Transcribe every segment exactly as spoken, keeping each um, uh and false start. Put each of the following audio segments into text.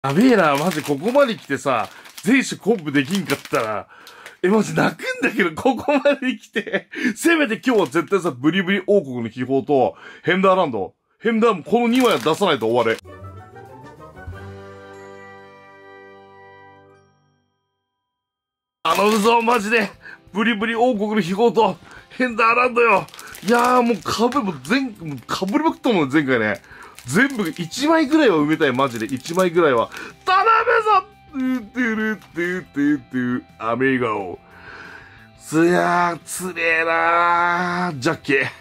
やべえな、マジここまで来てさ、全種コンプできんかったら、え、マジ泣くんだけど、ここまで来て、せめて今日は絶対さ、ブリブリ王国の秘宝と、ヘンダーランド。ヘンダーもこのにまいは出さないと終われ。頼むぞ、マジで。ブリブリ王国の秘宝と、ヘンダーランドよ。いやーもう株も全、もうかぶりまくったもんね、前回ね。全部いちまいぐらいは埋めたい、マジで。いちまいぐらいは。頼むぞトゥトゥルトゥトゥトゥ、アメリゴ。つやー、つれーなー、ジャッキー。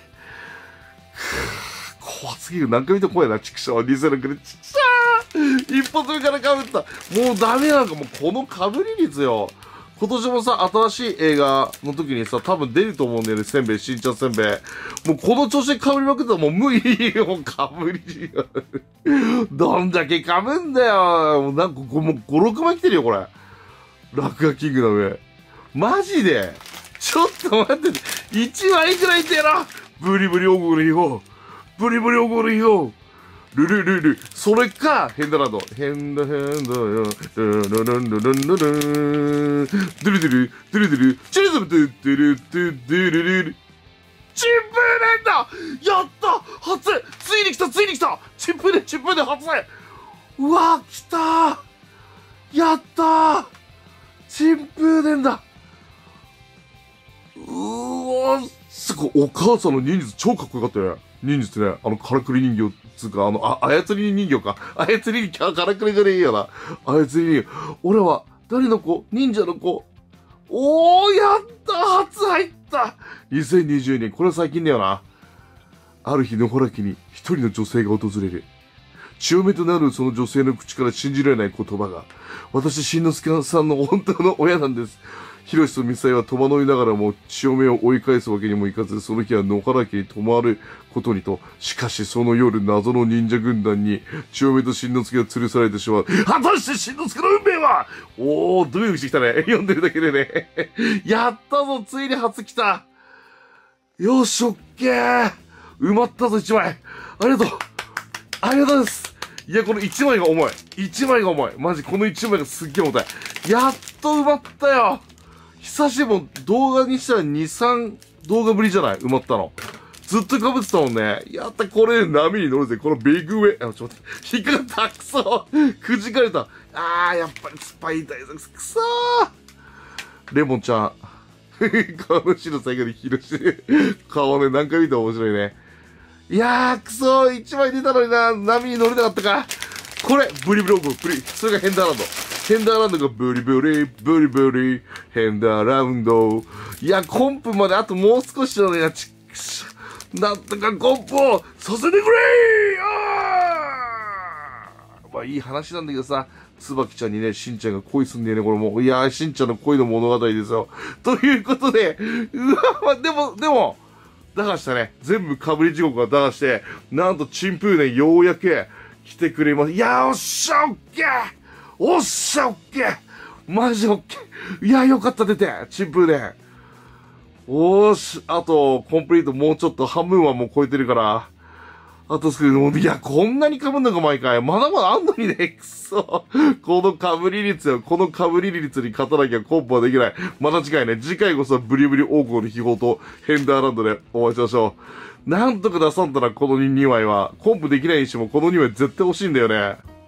怖すぎる。何回見ても怖いな、チクショー。にせんろくねん、チクショー。一発目から被った。もうダメなんか、もうこの被り率よ。今年もさ、新しい映画の時にさ、多分出ると思うんだよね、せんべい、しんちゃんせんべい。もうこの調子で被りまくったらもう無理よ、被り。どんだけ被んだよ。もうなんか、もうご、ろくまい来てるよ、これ。落書キングダム。マジでちょっと待ってて。いちまいくらいってやろ。ブリブリ王国の秘宝。ブリブリ王国の秘宝。ルルルル。それか、ヘンダランド。ヘンダヘンダよ。ルルルルルルルルルドゥルドゥル、ドゥルドゥル、チュルズムドゥドゥルドゥドゥルルル。チンプーネンだ。やった初ついに来たついに来たチンプーネン、チンプーネン初うわ来たーやったーチンプーネンだうーわすごいお母さんの忍術超かっこよかったよね。忍術ね。あの、からくり人形つうか、あの、あ、操り人形か。操り人形、からくりじゃねえよな。操り人形。俺は、誰の子忍者の子おー、やった初入ったにせんにじゅうねん、これは最近だよな。ある日、野原家に一人の女性が訪れる。血嫁となるその女性の口から信じられない言葉が、私、しんのすけさんの本当の親なんです。ヒロシとミサイは戸惑いながらも血嫁を追い返すわけにもいかず、その日は野原家に泊まることにと、しかしその夜謎の忍者軍団に血嫁としんのすけが吊るされてしまう。果たしてしんのすけの運命はおー、ドキドキしてきたね。読んでるだけでね。やったぞ、ついに初来た。よし、オッケー。埋まったぞ、一枚。ありがとう。ありがとうございます。いや、この一枚が重い。一枚が重い。マジ、この一枚がすっげえ重たい。やっと埋まったよ。久しぶり、動画にしたらに、さん動画ぶりじゃない埋まったの。ずっと被ってたもんね。やった、これ波に乗るぜ。このビッグウェイ。あ、ちょっと待って。引っかかった。くそくじかれた。あー、やっぱりスパイ対策。くそーレモンちゃん。顔の白最後に広し。顔ね、何回見ても面白いね。いやー、くそー、一枚出たのにな、波に乗れなかったか。これ、ブリブリ王国、ブリ。それがヘンダーランド。ヘンダーランドがブリブリ、ブリブリ、ヘンダーランド。いや、コンプまであともう少しだね。ちくしょ。なんとかコンプをさせてくれーあーまあいい話なんだけどさ、つばきちゃんにね、しんちゃんが恋すんだよね、これもう。いやー、しんちゃんの恋の物語ですよ。ということで、うわ、まあ、でも、でも、打破したね。全部かぶり地獄が打破して、なんとチンプーネンようやく来てくれます。いやー、おっしゃ、オッケーおっしゃ、オッケーマジオッケーいや、よかった、出てチンプーネン。おーし、あと、コンプリートもうちょっと半分はもう超えてるから。あとすぐ、いや、こんなに被んのか、毎回。まだまだあんのにね、くそ。この被り率よ。この被り率に勝たなきゃコンプはできない。また次回ね、次回こそブリブリ王国の秘宝とヘンダーランドでお会いしましょう。なんとか出さんたらこのにまいは、コンプできないにしてもこのにまい絶対欲しいんだよね。